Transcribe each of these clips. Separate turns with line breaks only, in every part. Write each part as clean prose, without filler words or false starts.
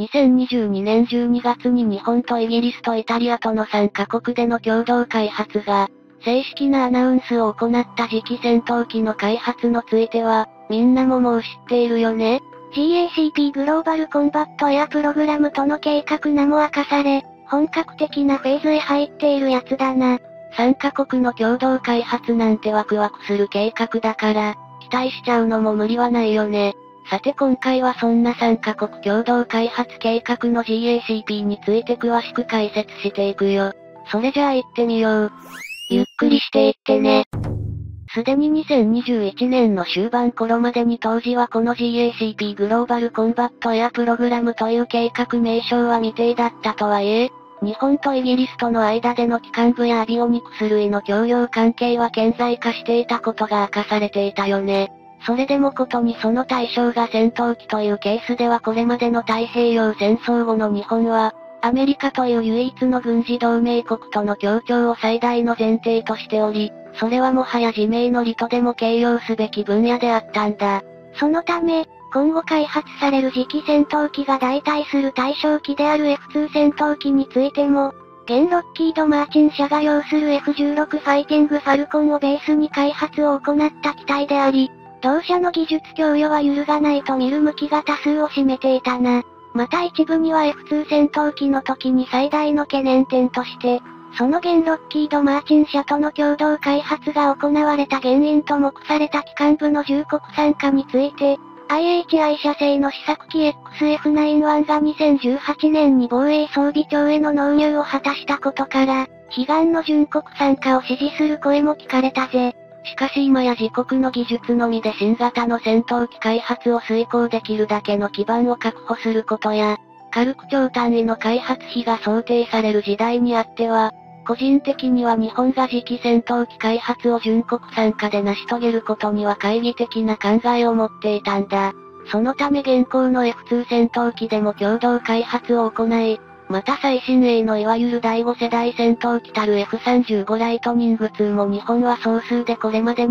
2022年12月に日本とイギリスとイタリアとの3カ国での共同開発が、正式なアナウンスを行った次期戦闘機の開発のついては、みんなももう知っているよね。
GACP グローバルコンバットエアプログラムとの計画名も明かされ、本格的なフェーズへ入っているやつだな。
3カ国の共同開発なんてワクワクする計画だから、期待しちゃうのも無理はないよね。さて今回はそんな3カ国共同開発計画の GACP について詳しく解説していくよ。それじゃあ行ってみよう。ゆっくりしていってね。すでに2021年の終盤頃までに当時はこの GACP グローバルコンバットエアプログラムという計画名称は未定だったとはいえ、日本とイギリスとの間での機関部やアビオニクス類の共用関係は顕在化していたことが明かされていたよね。それでもことにその対象が戦闘機というケースではこれまでの太平洋戦争後の日本は、アメリカという唯一の軍事同盟国との協調を最大の前提としており、それはもはや自明の利とでも形容すべき分野であったんだ。
そのため、今後開発される次期戦闘機が代替する対象機である F2 戦闘機についても、現ロッキード・マーチン社が擁する F16 ファイティング・ファルコンをベースに開発を行った機体であり、同社の技術供与は揺るがないと見る向きが多数を占めていたな。また一部には F2 戦闘機の時に最大の懸念点として、その現ロッキード・マーチン社との共同開発が行われた原因と目された機関部の10国参加について、IHI 社製の試作機 XF91 が2018年に防衛装備庁への納入を果たしたことから、悲願の準国参加を支持する声も聞かれたぜ。
しかし今や自国の技術のみで新型の戦闘機開発を遂行できるだけの基盤を確保することや、軽く超単位の開発費が想定される時代にあっては、個人的には日本が次期戦闘機開発を準国参加で成し遂げることには懐疑的な考えを持っていたんだ。そのため現行の F2 戦闘機でも共同開発を行い、また最新鋭のいわゆる第5世代戦闘機たる F35 ライトニング2も日本は総数でこれまで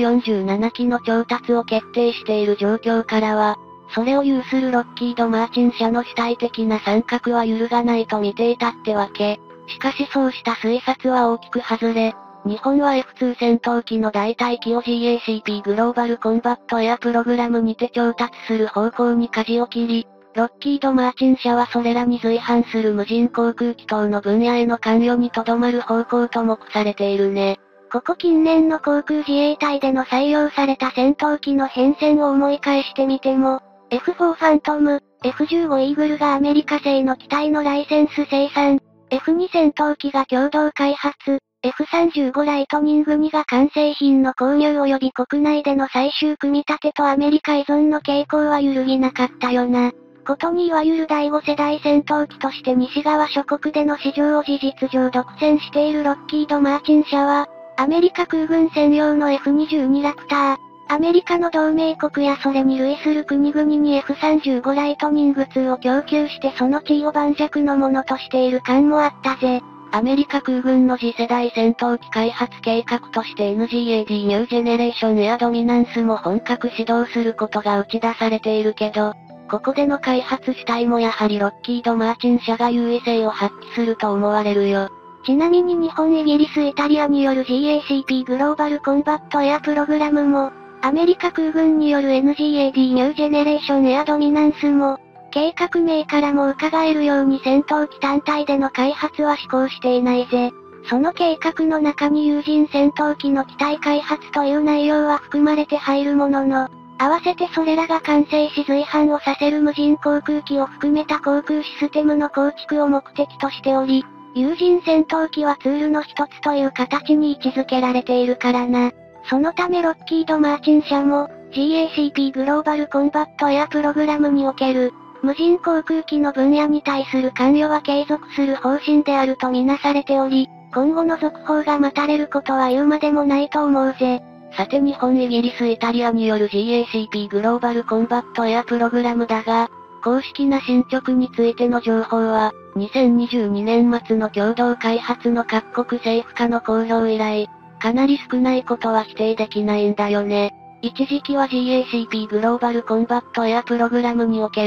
247機の調達を決定している状況からは、それを有するロッキード・マーチン社の主体的な参画は揺るがないと見ていたってわけ。しかしそうした推察は大きく外れ、日本は F2 戦闘機の代替機を GACP グローバルコンバットエアプログラムにて調達する方向に舵を切り、ロッキード・マーチン社はそれらに随伴する無人航空機等の分野への関与に留まる方向と目されているね。
ここ近年の航空自衛隊での採用された戦闘機の変遷を思い返してみても、F4 ファントム、F15 イーグルがアメリカ製の機体のライセンス生産、F2 戦闘機が共同開発、F35 ライトニング2が完成品の購入及び国内での最終組み立てとアメリカ依存の傾向は揺るぎなかったよな。ことにいわゆる第5世代戦闘機として西側諸国での市場を事実上独占しているロッキード・マーチン社は、アメリカ空軍専用の F22 ラプター、アメリカの同盟国やそれに類する国々に F35 ライトニング2を供給してその地位を盤石のものとしている感もあったぜ。
アメリカ空軍の次世代戦闘機開発計画として NGAD ニュージェネレーションエアドミナンスも本格始動することが打ち出されているけど、ここでの開発主体もやはりロッキード・マーチン社が優位性を発揮すると思われるよ。
ちなみに日本、イギリス、イタリアによる GACP グローバルコンバットエアプログラムも、アメリカ空軍による NGAD ニュージェネレーションエアドミナンスも、計画名からも伺えるように戦闘機単体での開発は施行していないぜ。その計画の中に有人戦闘機の機体開発という内容は含まれて入るものの、合わせてそれらが完成し随伴をさせる無人航空機を含めた航空システムの構築を目的としており、有人戦闘機はツールの一つという形に位置づけられているからな。そのためロッキード・マーチン社も、GACP グローバルコンバットエアプログラムにおける、無人航空機の分野に対する関与は継続する方針であるとみなされており、今後の続報が待たれることは言うまでもないと思うぜ。
さて日本、イギリス、イタリアによる GACP グローバルコンバットエアプログラムだが、公式な進捗についての情報は、2022年末の共同開発の各国政府間の公表以来、かなり少ないことは否定できないんだよね。一時期は GACP グローバルコンバットエアプログラムにおける、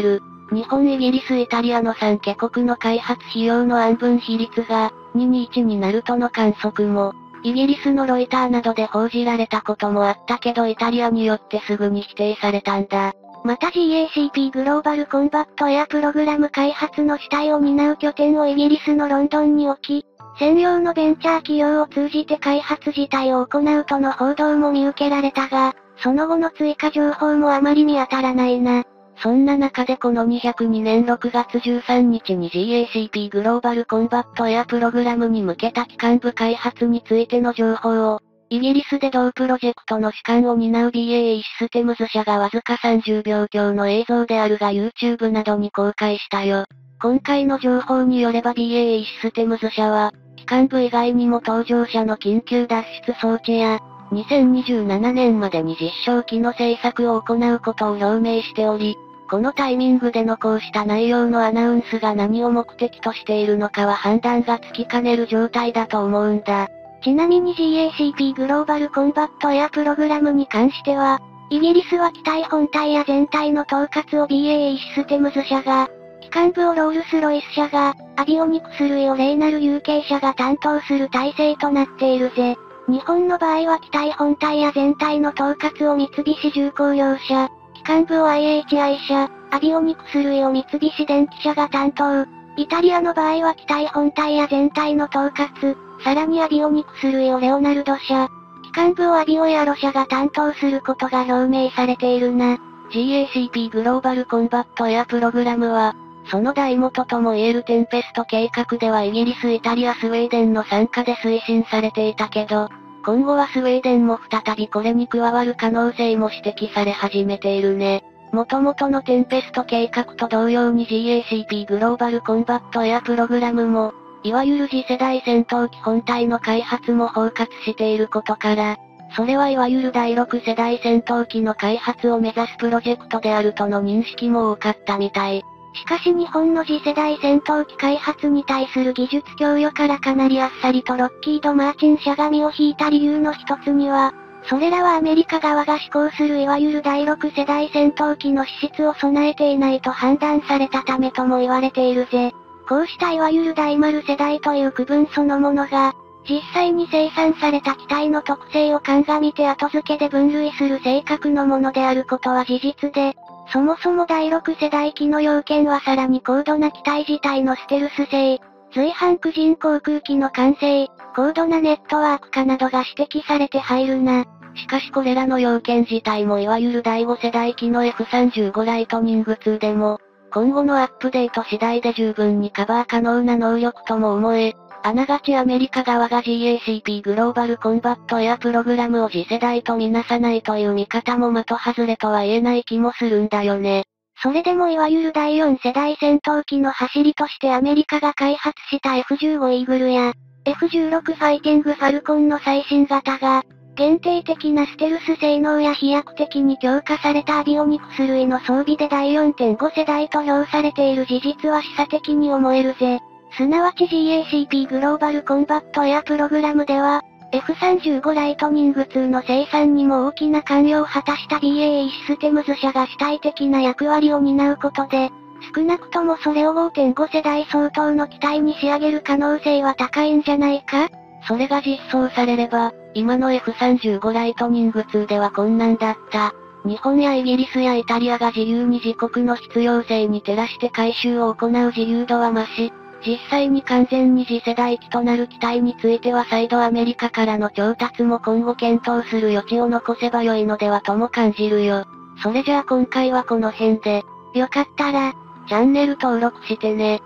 日本、イギリス、イタリアの3カ国の開発費用の案分比率が、2に1になるとの観測も、イギリスのロイターなどで報じられたこともあったけどイタリアによってすぐに否定されたんだ。
また GACP グローバルコンバットエアプログラム開発の主体を担う拠点をイギリスのロンドンに置き、専用のベンチャー企業を通じて開発自体を行うとの報道も見受けられたが、その後の追加情報もあまり見当たらないな。
そんな中でこの202年6月13日に GACP グローバルコンバットエアプログラムに向けた基幹部開発についての情報を、イギリスで同プロジェクトの主幹を担う BAE システムズ社がわずか30秒強の映像であるが YouTube などに公開したよ。今回の情報によれば BAE システムズ社は、基幹部以外にも搭乗者の緊急脱出装置や、2027年までに実証機の製作を行うことを表明しており、このタイミングでのこうした内容のアナウンスが何を目的としているのかは判断がつきかねる状態だと思うんだ。
ちなみに GACP グローバルコンバットエアプログラムに関しては、イギリスは機体本体や全体の統括を BAE システムズ社が、機関部をロールスロイス社が、アビオニクス類をレイナル UK 社が担当する体制となっているぜ。日本の場合は機体本体や全体の統括を三菱重工業社、機関部を IHI 社、アビオニクス類を三菱電機社が担当。イタリアの場合は機体本体や全体の統括、さらにアビオニクス類をレオナルド社、機関部をアビオエアロ社が担当することが表明されているな。
GACP グローバルコンバットエアプログラムは、その大元とも言えるテンペスト計画ではイギリス、イタリア、スウェーデンの参加で推進されていたけど、今後はスウェーデンも再びこれに加わる可能性も指摘され始めているね。元々のテンペスト計画と同様に GACP グローバルコンバットエアプログラムも、いわゆる次世代戦闘機本体の開発も包括していることから、それはいわゆる第6世代戦闘機の開発を目指すプロジェクトであるとの認識も多かったみたい。
しかし日本の次世代戦闘機開発に対する技術供与からかなりあっさりとロッキード・マーチン社が身を引いた理由の一つには、それらはアメリカ側が施行するいわゆる第6世代戦闘機の資質を備えていないと判断されたためとも言われているぜ。こうしたいわゆる第丸世代という区分そのものが、実際に生産された機体の特性を鑑みて後付けで分類する性格のものであることは事実で、そもそも第6世代機の要件はさらに高度な機体自体のステルス性、随伴無人航空機の完成、高度なネットワーク化などが指摘されて入るな。
しかしこれらの要件自体もいわゆる第5世代機の F35 ライトニング2でも、今後のアップデート次第で十分にカバー可能な能力とも思え、あながちアメリカ側が GACP グローバルコンバットエアプログラムを次世代とみなさないという見方も的外れとは言えない気もするんだよね。
それでもいわゆる第4世代戦闘機の走りとしてアメリカが開発した F15 イーグルや F16 ファイティングファルコンの最新型が、限定的なステルス性能や飛躍的に強化されたアビオニクス類の装備で第 4.5 世代と評されている事実は示唆的に思えるぜ。すなわち GACP グローバルコンバットエアプログラムでは、F35 ライトニング2の生産にも大きな関与を果たした BAE システムズ社が主体的な役割を担うことで、少なくともそれを 5.5 世代相当の機体に仕上げる可能性は高いんじゃないか？
それが実装されれば、今の F35 ライトニング2では困難だった。日本やイギリスやイタリアが自由に自国の必要性に照らして改修を行う自由度は増し、実際に完全に次世代機となる機体については再度アメリカからの調達も今後検討する余地を残せば良いのではとも感じるよ。それじゃあ今回はこの辺で、
よかったら、
チャンネル登録してね。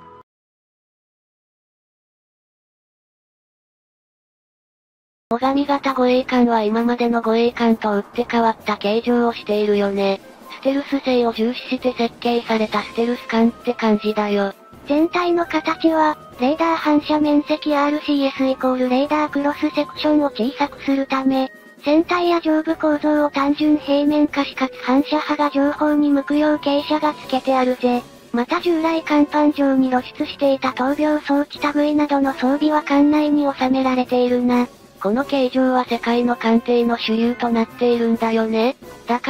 最上型護衛艦は今までの護衛艦と打って変わった形状をしているよね。ステルス性を重視して設計されたステルス艦って感じだよ。
全体の形は、レーダー反射面積 RCS イコールレーダークロスセクションを小さくするため、船体や上部構造を単純平面化しかつ反射波が上方に向くよう傾斜がつけてあるぜ。また従来甲板上に露出していた闘病装置類などの装備は艦内に収められているな。
この形状は世界の艦艇の主流となっているんだよね。だから、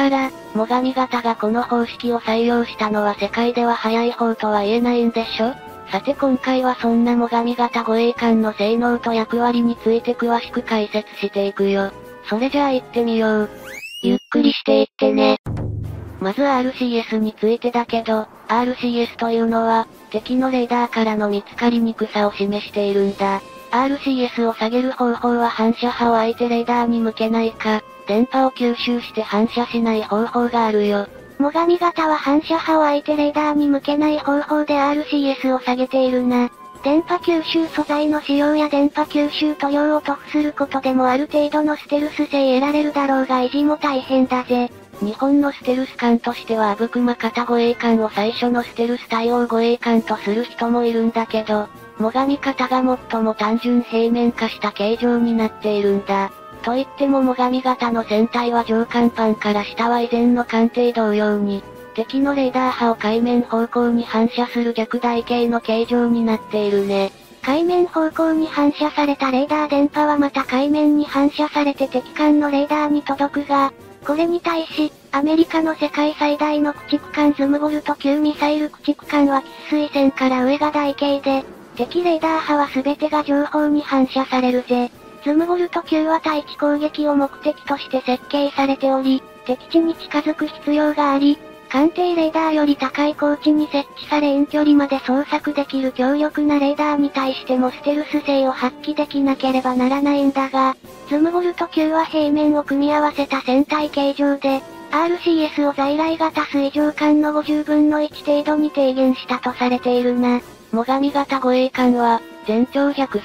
最上型がこの方式を採用したのは世界では早い方とは言えないんでしょ？さて今回はそんな最上型護衛艦の性能と役割について詳しく解説していくよ。それじゃあ行ってみよう。
ゆっくりしていってね。
まず RCS についてだけど、RCS というのは、敵のレーダーからの見つかりにくさを示しているんだ。RCS を下げる方法は反射波を相手レーダーに向けないか、電波を吸収して反射しない方法があるよ。
最上型は反射波を相手レーダーに向けない方法で RCS を下げているな。電波吸収素材の使用や電波吸収塗料を塗布することでもある程度のステルス性得られるだろうが維持も大変だぜ。
日本のステルス艦としては阿武隈型護衛艦を最初のステルス対応護衛艦とする人もいるんだけど、最上型が最も単純平面化した形状になっているんだ。といっても最上型の船体は上甲板から下は以前の艦艇同様に、敵のレーダー波を海面方向に反射する逆台形の形状になっているね。
海面方向に反射されたレーダー電波はまた海面に反射されて敵艦のレーダーに届くが、これに対し、アメリカの世界最大の駆逐艦ズムボルト級ミサイル駆逐艦は喫水線から上が台形で、敵レーダー波は全てが上方に反射されるぜ。ズムボルト級は対地攻撃を目的として設計されており、敵地に近づく必要があり、艦艇レーダーより高い高地に設置され遠距離まで捜索できる強力なレーダーに対してもステルス性を発揮できなければならないんだが、ズムボルト級は平面を組み合わせた船体形状で、RCS を在来型水上艦の50分の1程度に低減したとされているな。
最上型護衛艦は、全長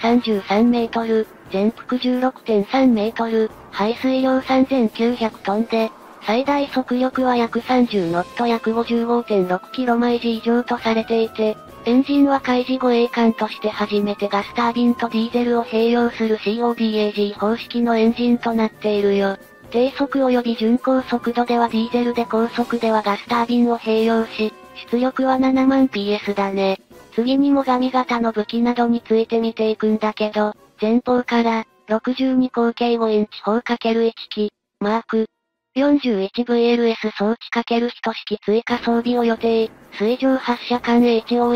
133メートル、全幅 16.3 メートル、排水量3900トンで、最大速力は約30ノット約 55.6 キロ毎時以上とされていて、エンジンは海事護衛艦として初めてガスタービンとディーゼルを併用する CODAG 方式のエンジンとなっているよ。低速及び巡航速度ではディーゼルで高速ではガスタービンを併用し、出力は7万 PS だね。次に最上型の武器などについて見ていくんだけど、前方から、62口径5インチ砲 ×1 機、マーク、41VLS 装置 ×1 式追加装備を予定、水上発射艦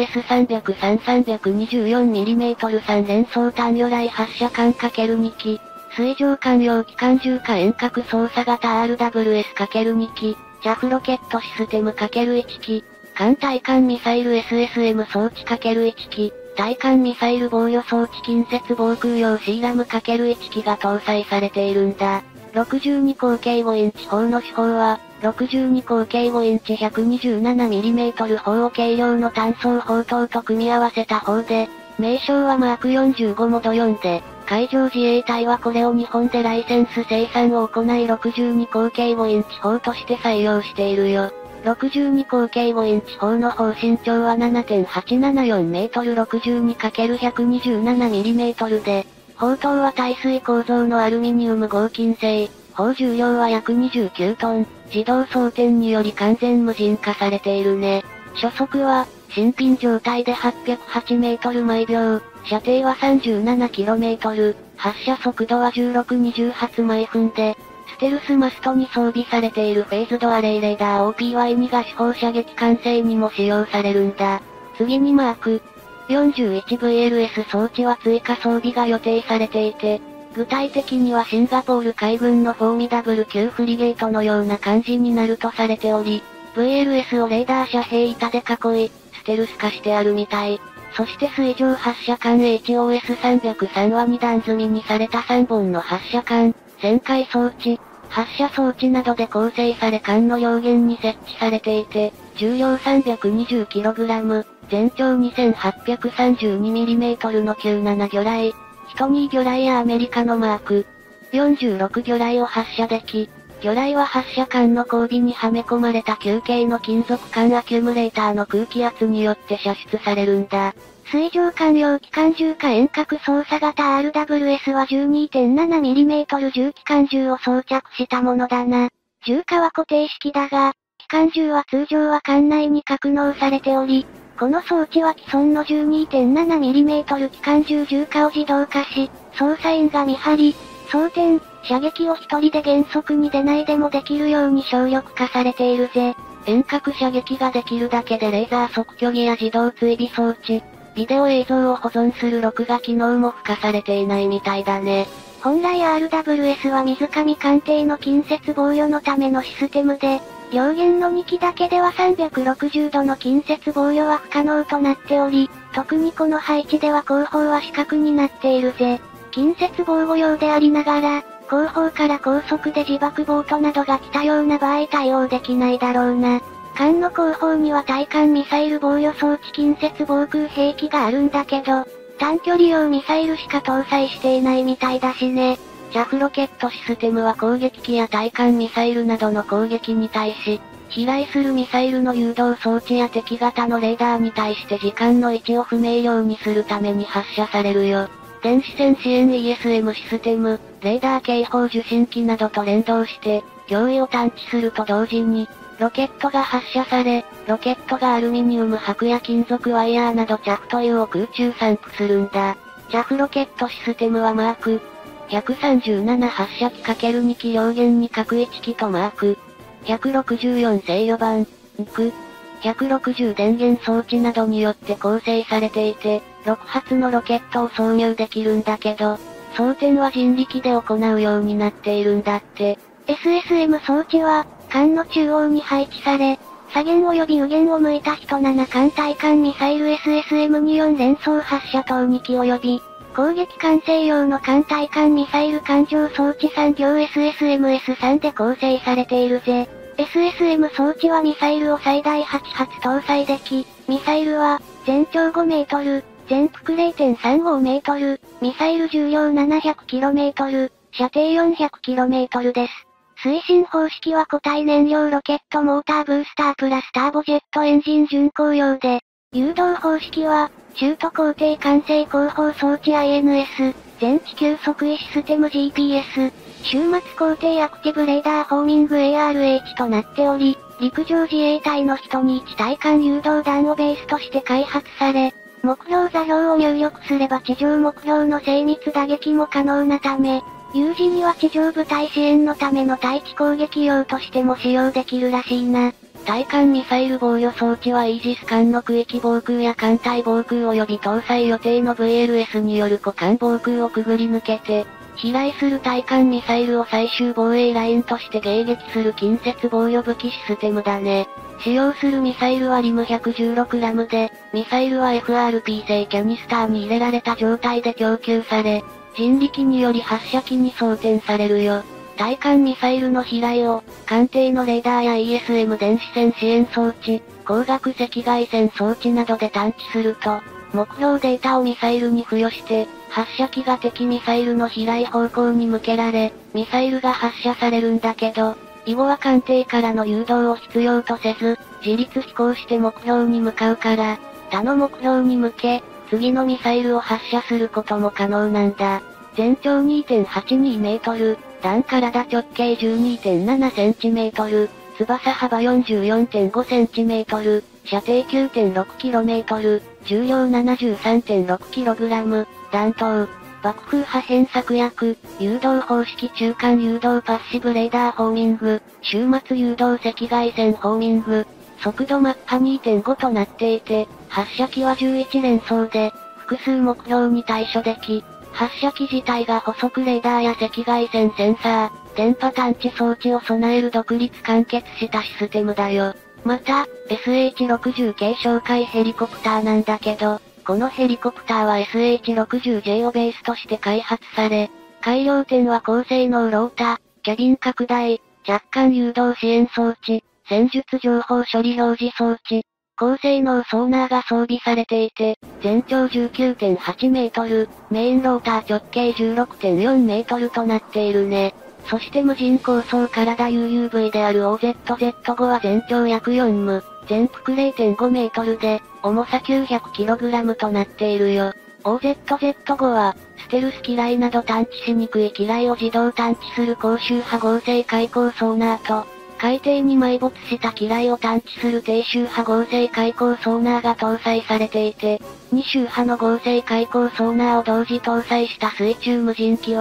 HOS303-324mm 3連装単魚雷発射艦 ×2 機、水上艦用機関銃火遠隔操作型 RWS×2 機、JAF ロケットシステム ×1 機、艦対艦ミサイル SSM 装置 ×1 機、対艦ミサイル防御装置近接防空用 CRAM ×1 機が搭載されているんだ。62口径5インチ砲の主砲は、62口径5インチ 127mm 砲を軽量の単装砲塔と組み合わせた砲で、名称はマーク45モド4で、海上自衛隊はこれを日本でライセンス生産を行い62口径5インチ砲として採用しているよ。62口径5インチ砲の砲身長は 7.874 メートル 62×127mm で、砲塔は耐水構造のアルミニウム合金製、砲重量は約29トン、自動装填により完全無人化されているね。初速は、新品状態で808メートル毎秒、射程は 37km、発射速度は16-20発毎分で、ステルスマストに装備されているフェイズドアレイレーダー OPY2 が主砲射撃管制にも使用されるんだ。次にマーク。41VLS 装置は追加装備が予定されていて、具体的にはシンガポール海軍のフォーミダブル級フリゲートのような感じになるとされており、VLS をレーダー遮蔽板で囲い、ステルス化してあるみたい。そして水上発射管 HOS303 は2段積みにされた3本の発射管、旋回装置、発射装置などで構成され艦の両舷に設置されていて、重量 320kg、全長 2832mm の97魚雷、ヒトニー魚雷やアメリカのマーク46魚雷を発射でき、魚雷は発射管の後尾にはめ込まれた球形の金属管アキュムレーターの空気圧によって射出されるんだ。
水上艦用機関銃火遠隔操作型 RWS は 12.7mm 重機関銃を装着したものだな。銃火は固定式だが、機関銃は通常は艦内に格納されており、この装置は既存の 12.7mm 機関銃銃火を自動化し、操作員が見張り、装填、 射撃を一人で原則に出ないでもできるように省力化されているぜ。
遠隔射撃ができるだけでレーザー測距儀や自動追尾装置、ビデオ映像を保存する録画機能も付加されていないみたいだね。
本来 RWS は水上艦艇の近接防御のためのシステムで、両舷の2機だけでは360度の近接防御は不可能となっており、特にこの配置では後方は死角になっているぜ。近接防護用でありながら、後方から高速で自爆ボートなどが来たような場合対応できないだろうな。艦の後方には対艦ミサイル防御装置近接防空兵器があるんだけど、短距離用ミサイルしか搭載していないみたいだしね。
JAF ロケットシステムは攻撃機や対艦ミサイルなどの攻撃に対し、飛来するミサイルの誘導装置や敵型のレーダーに対して時間の位置を不明瞭にするために発射されるよ。電子戦支援 ESM システム、レーダー警報受信機などと連動して、脅威を探知すると同時に、ロケットが発射され、ロケットがアルミニウム箔や金属ワイヤーなどJAFというを空中散布するんだ。JAF ロケットシステムはマーク137発射機 ×2 機両舷に各1機とマーク164制御盤、160電源装置などによって構成されていて、6発のロケットを挿入できるんだけど、装填は人力で行うようになっているんだって。
SSM 装置は、艦の中央に配置され、左舷及び右舷を向いた人7艦対艦ミサイル SSM24 連装発射等2機及び、攻撃艦専用の艦対艦ミサイル艦上装置3両 SSMS3 で構成されているぜ。SSM 装置はミサイルを最大8発搭載でき、ミサイルは、全長5メートル、全幅 0.35 メートル、ミサイル重量 700km、射程 400km です。推進方式は固体燃料ロケットモーターブースタープラスターボジェットエンジン巡航用で、誘導方式は、中途高低管制後方装置 INS、全地球測位システム GPS、終末高低アクティブレーダーホーミング ARH となっており、陸上自衛隊の人に1対艦誘導弾をベースとして開発され、目標座標を入力すれば地上目標の精密打撃も可能なため、有事には地上部隊支援のための対地攻撃用としても使用できるらしいな。
対艦ミサイル防御装置はイージス艦の区域防空や艦隊防空及び搭載予定の VLS による股間防空をくぐり抜けて、飛来する対艦ミサイルを最終防衛ラインとして迎撃する近接防御武器システムだね。使用するミサイルはリム116ラムで、ミサイルは FRP 製キャニスターに入れられた状態で供給され、人力により発射機に装填されるよ。対艦ミサイルの飛来を、艦艇のレーダーや ESM 電子戦支援装置、光学赤外線装置などで探知すると、目標データをミサイルに付与して、発射機が敵ミサイルの飛来方向に向けられ、ミサイルが発射されるんだけど、以後は艦艇からの誘導を必要とせず、自立飛行して目標に向かうから、他の目標に向け、次のミサイルを発射することも可能なんだ。全長 2.82 メートル、弾体直径 12.7 センチメートル、翼幅 44.5 センチメートル、射程 9.6 キロメートル、重量 73.6 キログラム、弾頭、爆風破片策略、誘導方式中間誘導パッシブレーダーホーミング、終末誘導赤外線ホーミング、速度マッハ 2.5 となっていて、発射機は11連装で、複数目標に対処でき、発射機自体が補足レーダーや赤外線センサー、電波探知装置を備える独立完結したシステムだよ。また、SH-60 系哨戒ヘリコプターなんだけど、このヘリコプターは SH-60J をベースとして開発され、改良点は高性能ロータ、キャビン拡大、若干誘導支援装置、戦術情報処理表示装置、高性能ソーナーが装備されていて、全長 19.8 メートル、メインローター直径 16.4 メートルとなっているね。そして無人高層体 UUV である OZZ5 は全長約4ム、全幅 0.5 メートルで、重さ 900kg となっているよ。OZZ5 は、ステルス機雷など探知しにくい機雷を自動探知する高周波合成開口ソーナーと、海底に埋没した機雷を探知する低周波合成開口ソーナーが搭載されていて、2周波の合成開口ソーナーを同時搭載した水中無人機は、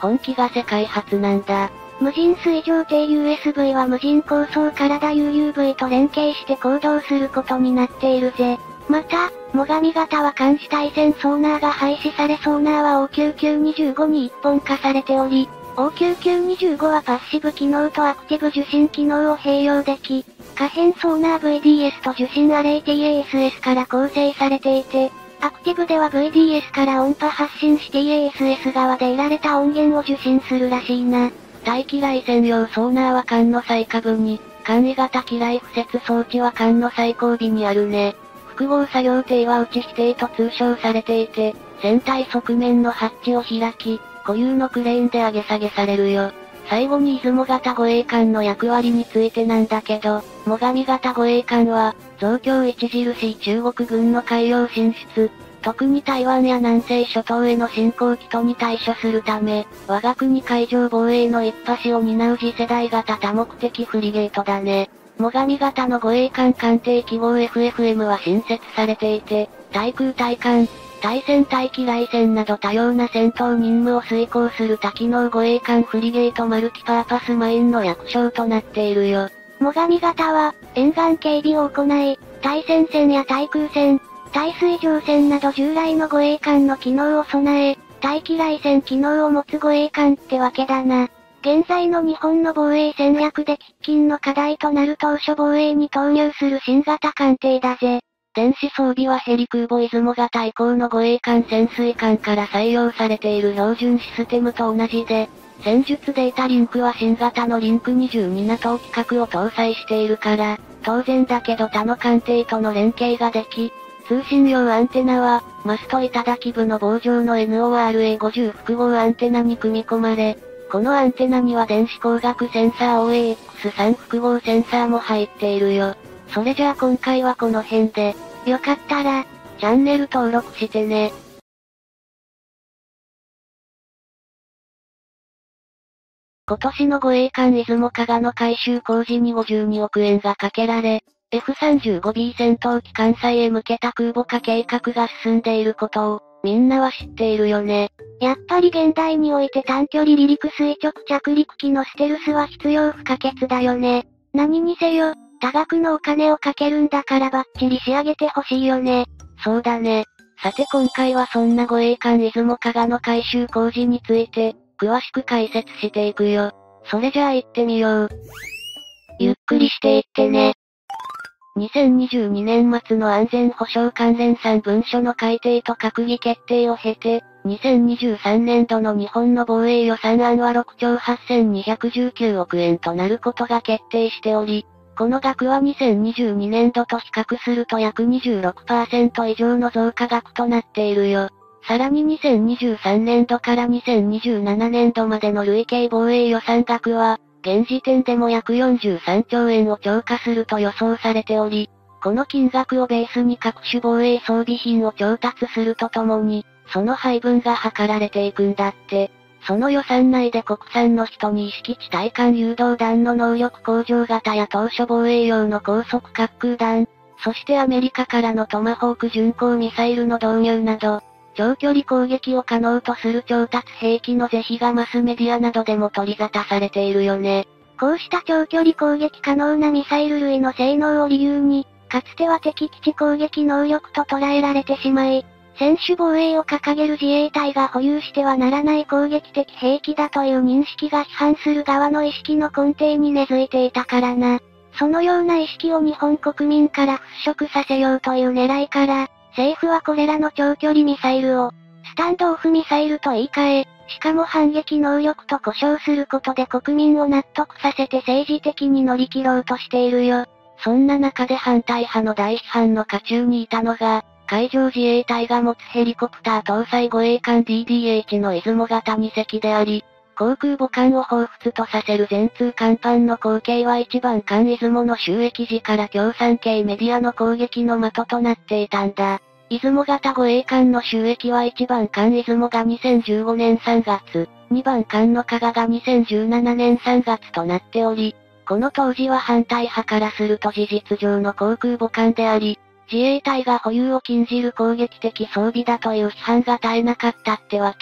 本機が世界初なんだ。
無人水上艇 USV は無人構想からUUV と連携して行動することになっているぜ。また、最上型は監視対戦ソーナーが廃止されソーナーは OQQ25 に一本化されており、OQQ25 はパッシブ機能とアクティブ受信機能を併用でき、可変ソーナー VDS と受信アレイ TASS から構成されていて、アクティブでは VDS から音波発信し TASS 側で得られた音源を受信するらしいな。
対機雷専用ソーナーは艦の最下部に、簡易型機雷敷設装置は艦の最後尾にあるね。複合作業艇は内否定と通称されていて、船体側面のハッチを開き、固有のクレーンで上げ下げされるよ。最後に出雲型護衛艦の役割についてなんだけど、最上型護衛艦は、増強著しい中国軍の海洋進出、特に台湾や南西諸島への侵攻企図に対処するため、我が国海上防衛の一端を担う次世代型多目的フリゲートだね。最上型の護衛艦艦艇記号 FFM は新設されていて、対空対艦、対戦対機雷戦など多様な戦闘任務を遂行する多機能護衛艦フリゲートマルチパーパスマインの略称となっているよ。
最上型は、沿岸警備を行い、対戦戦や対空戦、対水上戦など従来の護衛艦の機能を備え、対機雷戦機能を持つ護衛艦ってわけだな。現在の日本の防衛戦略で喫緊の課題となる当初防衛に投入する新型艦艇だぜ。
電子装備はヘリ空母出雲型以降の護衛艦潜水艦から採用されている標準システムと同じで、戦術データリンクは新型のリンク22ナトー規格を搭載しているから、当然だけど他の艦艇との連携ができ、通信用アンテナは、マスト頂部の棒状の NORA50 複合アンテナに組み込まれ、このアンテナには電子光学センサー OAX3 複合センサーも入っているよ。それじゃあ今回はこの辺で、
よかったら、
チャンネル登録してね。今年の護衛艦出雲加賀の改修工事に52億円がかけられ、F35B 戦闘機関西へ向けた空母化計画が進んでいることを、みんなは知っているよね。
やっぱり現代において短距離離陸垂直着陸機のステルスは必要不可欠だよね。何にせよ、多額のお金をかけるんだからバッチリ仕上げてほしいよね。
そうだね。さて今回はそんな護衛艦出雲加賀の改修工事について、詳しく解説していくよ。それじゃあ行ってみよう。ゆっくりしていってね。2022年末の安全保障関連3文書の改定と閣議決定を経て、2023年度の日本の防衛予算案は6兆8219億円となることが決定しており、この額は2022年度と比較すると約 26% 以上の増加額となっているよ。さらに2023年度から2027年度までの累計防衛予算額は、現時点でも約43兆円を超過すると予想されており、この金額をベースに各種防衛装備品を調達するとともに、その配分が図られていくんだって。その予算内で国産の12式地対艦誘導弾の能力向上型や当初防衛用の高速滑空弾、そしてアメリカからのトマホーク巡航ミサイルの導入など、長距離攻撃を可能とする調達兵器の是非がマスメディアなどでも取り沙汰されているよね。
こうした長距離攻撃可能なミサイル類の性能を理由に、かつては敵基地攻撃能力と捉えられてしまい、専守防衛を掲げる自衛隊が保有してはならない攻撃的兵器だという認識が批判する側の意識の根底に根付いていたからな。そのような意識を日本国民から払拭させようという狙いから、政府はこれらの長距離ミサイルを、スタンドオフミサイルと言い換え、しかも反撃能力と呼称することで国民を納得させて政治的に乗り切ろうとしているよ。
そんな中で反対派の大批判の渦中にいたのが、海上自衛隊が持つヘリコプター搭載護衛艦 DDH の出雲型2隻であり、航空母艦を彷彿とさせる全通甲板の光景は一番艦出雲の収益時から共産系メディアの攻撃の的となっていたんだ。出雲型護衛艦の収益は1番艦出雲が2015年3月、2番艦の加賀が2017年3月となっており、この当時は反対派からすると事実上の航空母艦であり、自衛隊が保有を禁じる攻撃的装備だという批判が絶えなかったってわけ。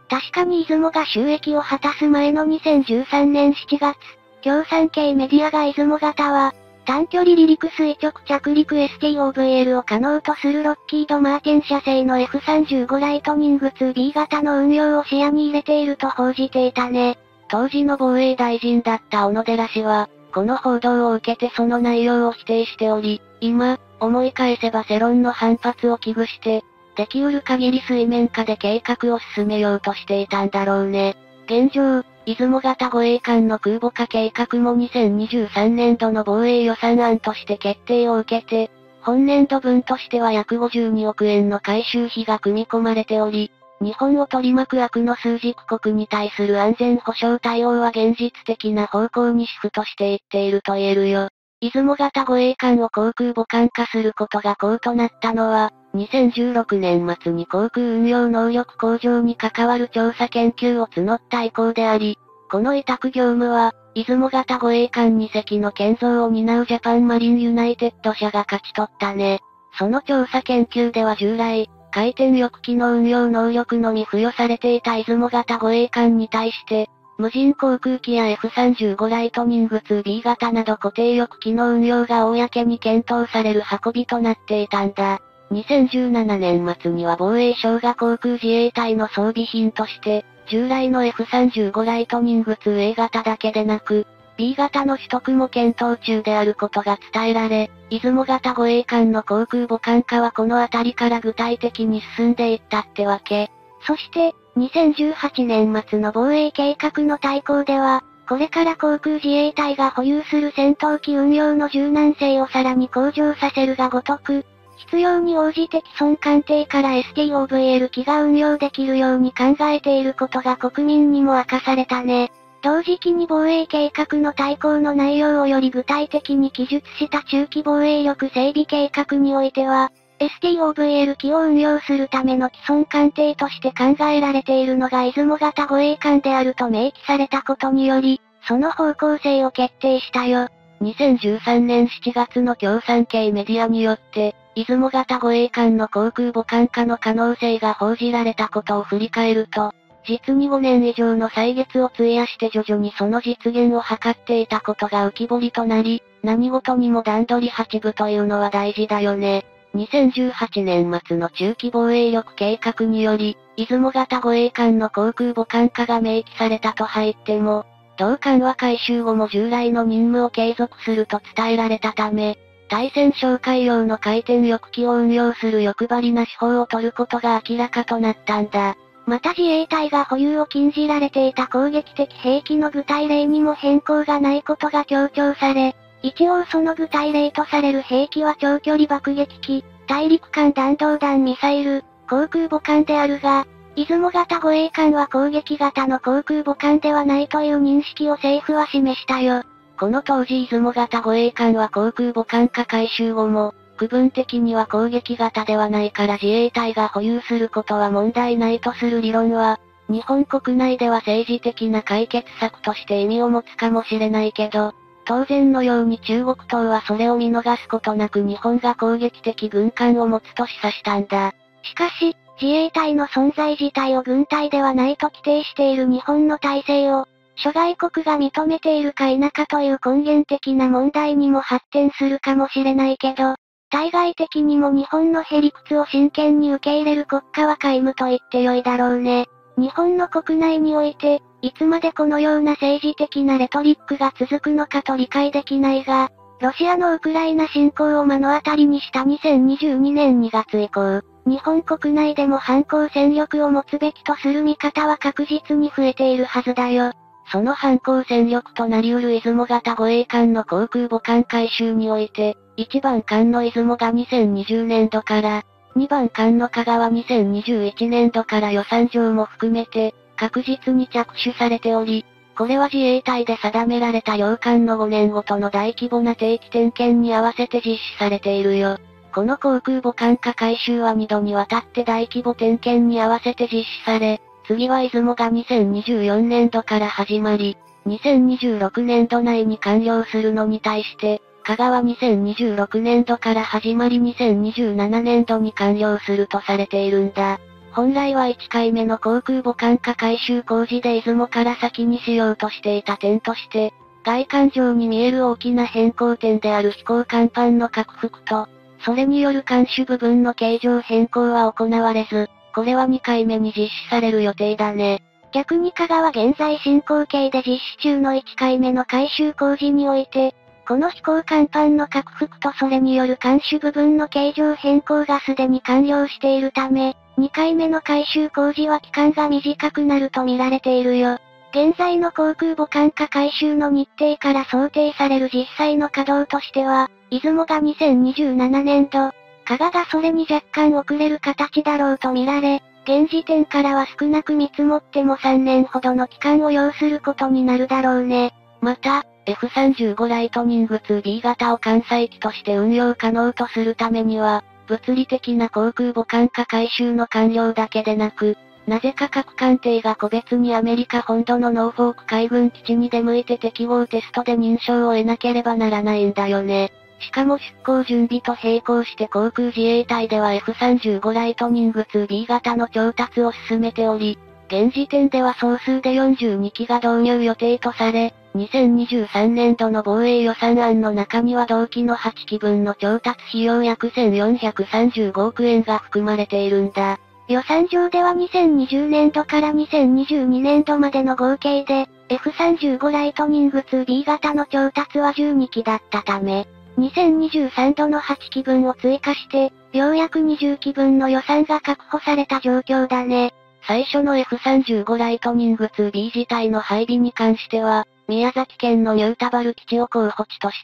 確かに出雲が収益を果たす前の2013年7月、共産系メディアが出雲型は、短距離離陸垂直着陸 STOVL を可能とするロッキード・マーティン社製の F35 ライトニング 2B 型の運用を視野に入れていると報じていたね。
当時の防衛大臣だった小野寺氏は、この報道を受けてその内容を否定しており、今、思い返せば世論の反発を危惧して、できうる限り水面下で計画を進めようとしていたんだろうね。現状、出雲型護衛艦の空母化計画も2023年度の防衛予算案として決定を受けて、本年度分としては約52億円の改修費が組み込まれており、日本を取り巻く悪の枢軸国に対する安全保障対応は現実的な方向にシフトしていっていると言えるよ。出雲型護衛艦を航空母艦化することが功となったのは、2016年末に航空運用能力向上に関わる調査研究を募った意向であり、この委託業務は、出雲型護衛艦2隻の建造を担うジャパンマリンユナイテッド社が勝ち取ったね。その調査研究では従来、回転翼機の運用能力のみ付与されていた出雲型護衛艦に対して、無人航空機や F35 ライトニング 2B 型など固定翼機の運用が公に検討される運びとなっていたんだ。2017年末には防衛省が航空自衛隊の装備品として、従来の F35 ライトニング 2A 型だけでなく、B 型の取得も検討中であることが伝えられ、出雲型護衛艦の航空母艦化はこのあたりから具体的に進んでいったってわけ。
そして、2018年末の防衛計画の大綱では、これから航空自衛隊が保有する戦闘機運用の柔軟性をさらに向上させるがごとく、必要に応じて既存艦艇から STOVL 機が運用できるように考えていることが国民にも明かされたね。同時期に防衛計画の大綱の内容をより具体的に記述した中期防衛力整備計画においては、STOVL 機を運用するための既存艦艇として考えられているのが出雲型護衛艦であると明記されたことにより、その方向性を決定したよ。
2013年7月の共産系メディアによって、出雲型護衛艦の航空母艦化の可能性が報じられたことを振り返ると、実に5年以上の歳月を費やして徐々にその実現を図っていたことが浮き彫りとなり、何事にも段取り8分というのは大事だよね。2018年末の中期防衛力計画により、出雲型護衛艦の航空母艦化が明記されたと入っても、同艦は改修後も従来の任務を継続すると伝えられたため、対戦哨戒用の回転翼機を運用する欲張りな手法を取ることが明らかとなったんだ。
また自衛隊が保有を禁じられていた攻撃的兵器の具体例にも変更がないことが強調され、一応その具体例とされる兵器は長距離爆撃機、大陸間弾道弾ミサイル、航空母艦であるが、出雲型護衛艦は攻撃型の航空母艦ではないという認識を政府は示したよ。
この当時出雲型護衛艦は航空母艦化改修後も、区分的には攻撃型ではないから自衛隊が保有することは問題ないとする理論は、日本国内では政治的な解決策として意味を持つかもしれないけど、当然のように中国党はそれを見逃すことなく日本が攻撃的軍艦を持つと示唆したんだ。
しかし、自衛隊の存在自体を軍隊ではないと規定している日本の体制を、諸外国が認めているか否かという根源的な問題にも発展するかもしれないけど、対外的にも日本のへ理屈を真剣に受け入れる国家は皆無と言ってよいだろうね。日本の国内において、いつまでこのような政治的なレトリックが続くのかと理解できないが、ロシアのウクライナ侵攻を目の当たりにした2022年2月以降、日本国内でも反抗戦力を持つべきとする見方は確実に増えているはずだよ。
その反抗戦力となり得る出雲型護衛艦の航空母艦改修において、1番艦の出雲が2020年度から、2番艦の香川2021年度から予算上も含めて、確実に着手されており、これは自衛隊で定められた洋艦の5年ごとの大規模な定期点検に合わせて実施されているよ。この航空母艦化改修は2度にわたって大規模点検に合わせて実施され、次は出雲が2024年度から始まり、2026年度内に完了するのに対して、香川2026年度から始まり2027年度に完了するとされているんだ。 本来は1回目の航空母艦化改修工事で出雲から先にしようとしていた点として、外観上に見える大きな変更点である飛行甲板の拡幅と、それによる艦首部分の形状変更は行われず、これは2回目に実施される予定だね。
逆に加賀は現在進行形で実施中の1回目の改修工事において、この飛行甲板の拡幅とそれによる艦首部分の形状変更がすでに完了しているため、2回目の改修工事は期間が短くなると見られているよ。現在の航空母艦化改修の日程から想定される実際の稼働としては、出雲が2027年度、加賀がそれに若干遅れる形だろうと見られ、現時点からは少なく見積もっても3年ほどの期間を要することになるだろうね。
また、F35 ライトニング 2B 型を艦載機として運用可能とするためには、物理的な航空母艦化改修の完了だけでなく、なぜか各艦艇が個別にアメリカ本土のノーフォーク海軍基地に出向いて適合テストで認証を得なければならないんだよね。しかも出航準備と並行して航空自衛隊では F35 ライトニング 2B 型の調達を進めており、現時点では総数で42機が導入予定とされ、2023年度の防衛予算案の中には同機の8機分の調達費用約1435億円が含まれているんだ。
予算上では2020年度から2022年度までの合計で、F35 ライトニング 2B 型の調達は12機だったため、2023度の8機分を追加して、ようやく20機分の予算が確保された状況だね。
最初の F35 ライトニング 2B 自体の配備に関しては、宮崎県のニュータバル基地を候補地として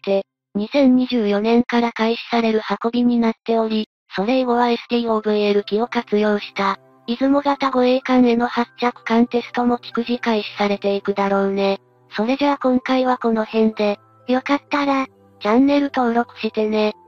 、2024年から開始される運びになっており、それ以後は STOVL 機を活用した、出雲型護衛艦への発着艦テストも逐次開始されていくだろうね。それじゃあ今回はこの辺で、
よかったら、
チャンネル登録してね。